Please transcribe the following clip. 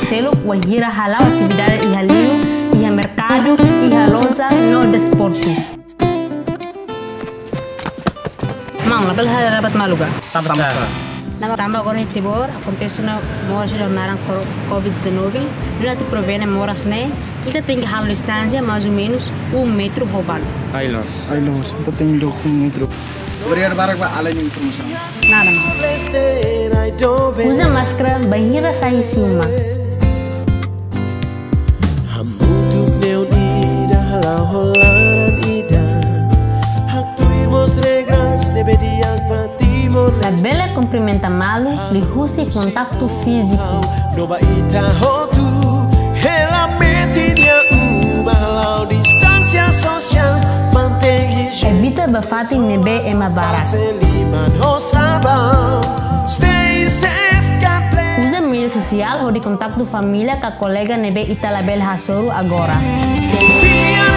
selo wahira halau atividade iha liu, iha mercado, iha loja no desporto. Mang, lapel hal dapat maluga. Nama tambah agora tibor acontece na morte jornada COVID-19 durante provém moras né e que tem que haver distância mais ou menos 1 metro roubado. Aí nós, então tem 1 metro. Obrigado para além da informação. Nada mais. Usa máscara, bahira sair suma. La bela cumprimenta malu, li husi contato físico. Evita bafati nebe ema barak. Usa mídia social ou de contato família com a colega nebe italabel hasoru agora.